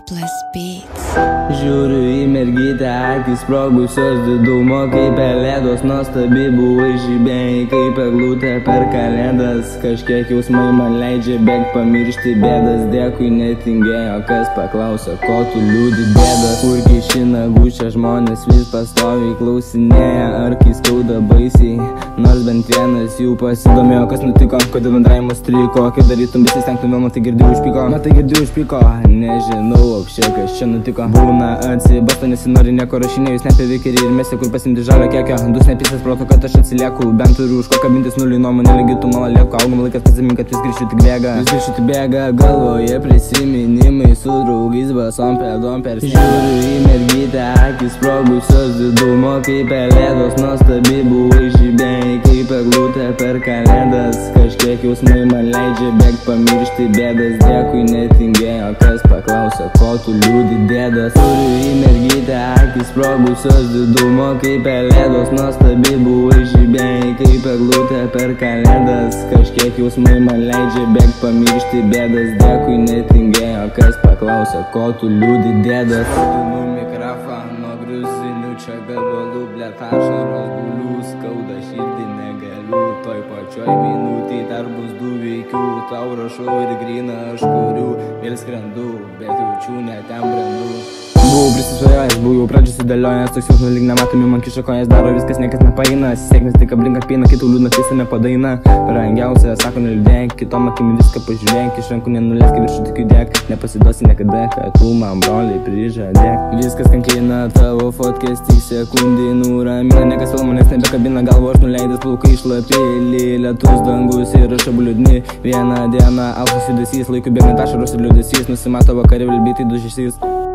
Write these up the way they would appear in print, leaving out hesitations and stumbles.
Plus Beats. Žiūriu į mergytę, akis sprogusios didumo, kaip pelėdos nuostabi buvai, žibėjai kaip eglutė per kalėdas. Kažkiek jausmai man leidžia bėgt, pamiršti bėdas, dėkui netingėjo, kas paklausė, ko tu liūdi bėdas. Kur kišina gušia, žmonės vis pastoviai klausinėja, ar kai skauda baisiai, nors bent vienas jų pasidomėjo, kas nutiko, kodėl bendravimas triko, kaip darytum visi stengtum vėl, matai girdėjau užpyko, nežinau apščiai, kas čia nutiko. Būna atsibasto, nesinori nieko rašinėjus, nepaveikiai ir mesi, kur pasimti žalio kiekio. Dus nepisas proto, kad aš atsilieku, bent turiu už ko kabintis nuliui nuomonė, lygi tu malalieko. Augam laikas pasimink, kad vis grįžčiu tik bėga, galvoje prisiminimai su draugais basom pėdom per sieną. Žiūriu į mergytę, akis sprogusios didumo, kaip pelėdos nuostabi buvai, žibėjai kaip eglutė per kalėdas. Kažkiek jausmai man leidžia bėgt, pamiršti bėdas, dėkui netingėjo, kas paklausė, ko tu liūdi dėdas. Žiūriu į mergytę, akis sprogusios didumo, kaip pelėdos nuostabi buvai, žibėjai kaip eglutė per kalėdas. Kažkiek jausmai man leidžia bėgt, pamiršti bėdas, dėkui netingėjo, kas paklausė, ko tu liūdi dėdas. Atinu mikrofono gruzinių, čia gabalų, bletašaros gulių, skauda širdį negaliu, toj pačioj minutėj dar bus du veikių, tau rašau ir gryna aš kuriu, vėl skrendu, bet jaučiu net ten brendu. Buvau prisisvajojęs, buvau jau pradžių sudėliojęs, toks jausmas lyg nematomi man kiša kojas, daro viskas, niekas nepaeina, sėkmės tik aplink apeina, kitų liūdna tiesame padaina. Brangiausia, sako neliūdėk, kitom akim viską pažiūrėk, iš rankų nenulesk, į viršų tik judėk, nepasiduosi niekada, kad tu man broliai prižadėk. Viskas kankina, tavo fotkės tik sekundį nuramina, niekas vėl manęs nebekabina, galvo aš nuleidęs, plaukai šlapėlį, lietus dangus ir aš abu liūdni. Vieną dieną aukštas judesys, laiku bėgant ašaros ir liūdesys, nusimato vakarė vilbytai dužysys.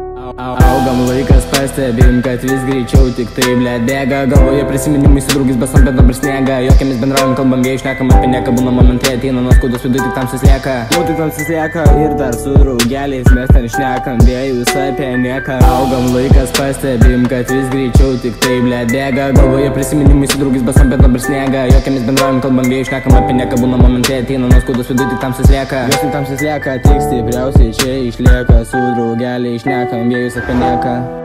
Augam laikas, pastebim, kad vis greičiau tik tai blėt bėga, galvoje prisiminimai su draugais basom, bet dabar sniega, jokiamis bendraujam, kalbam, vėjai šnekam apie nieką, būna momentai ateina, nuo skaudos viduj tik tamsus lieka. Jau tik tamsus lieka ir dar su draugeliais mes ten šnekam, vėjus apie nieką. Augam laikas, pastebim, kad vis greičiau tik tai blėt bėga, galvoje prisiminimai su draugais basom, bet dabar sniega, jokiamis bendraujam, kalbam, vėjai šnekam apie nieką, būna momentai ateina, nuo skaudos viduj tik tamsus lieka. Jos tik tamsus lieka, tik stipriausiai čia išlieka, su draugeliais šnekam, vėjus apie nieką.